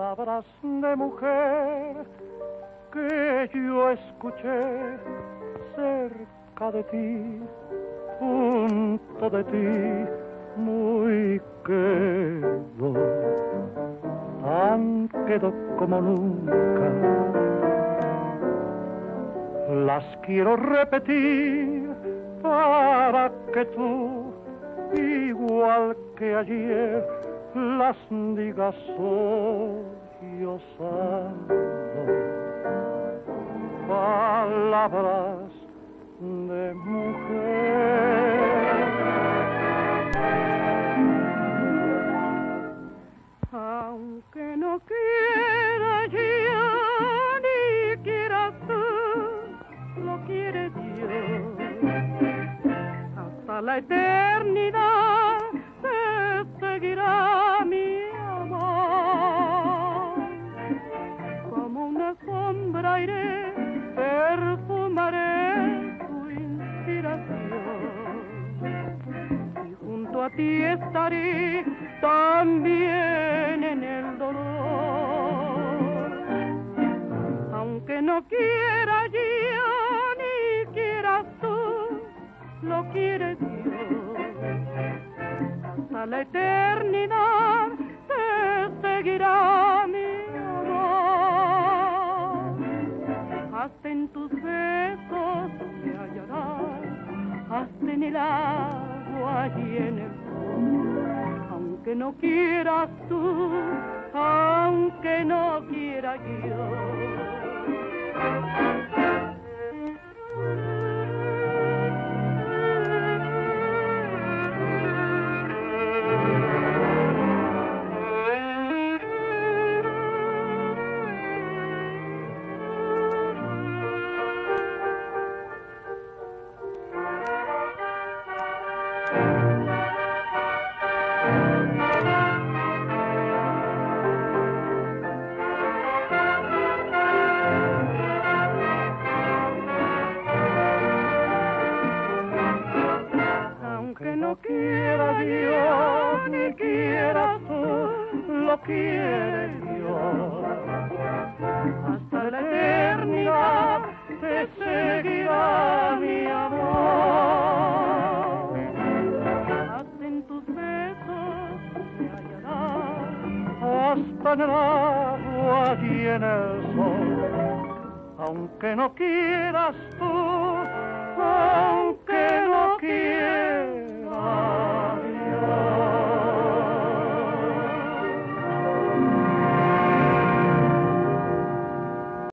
palabras de mujer que yo escuché cerca de ti, junto de ti, muy quedo, tan quedo como nunca. Las quiero repetir para que tú, igual que ayer, las digas sollozando. Palabras de mujer. Aunque no quiera yo, ni quieras tú, lo quiere Dios. Hasta la eternidad te seguirá mi amor. Como una sombra iré, perfumaré tu inspiración. Y junto a ti estaré también en el dolor. Aunque no quiera yo, ni quieras tú, lo quiere Dios. Hasta la eternidad te seguirá mi amor. Hasta en tus besos te hallarás, hasta en el agua y en el sol. Aunque no quieras tú, aunque no quiera yo. No quiera Dios, ni quiera tú, lo quiere Dios. Hasta la eternidad te seguirá mi amor. Hasta en tus besos te hallarás, hasta en el agua y en el sol. Aunque no quieras tú,